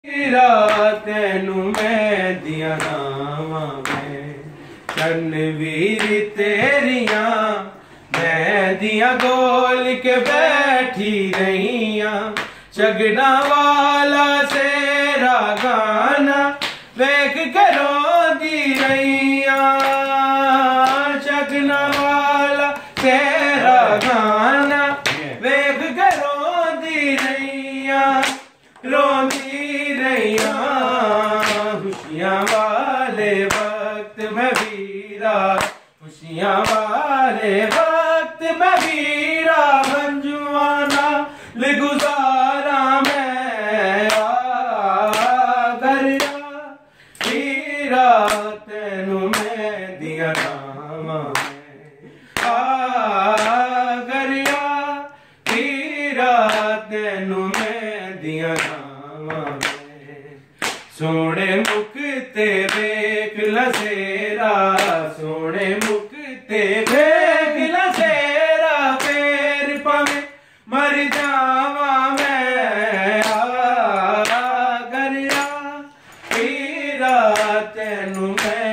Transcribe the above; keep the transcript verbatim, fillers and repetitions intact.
तेनू मैं दिया नावा मैं चन वीर तेरिया मैं दिया गोल के बैठी रहिया चगना वाला सेरा गाना वेख करो दी रहिया चगना वाला सेरा गाना वेख करो दी रहिया रोंदी रहिया खुशियाँ वाले वक्त में वीरा खुशियाँ वाले वक्त में वीरा मंजुआना गुजारा मैं गरिया वीरा तेनू मैं दिया नावा गरिया वीरा तेनू मैं दिया नावा सोने मुख ते वेख लसेरा सोने मुख ते वेख लसेरा फेर पवे मर जावा मैं गरिया वीरा तेनू मैं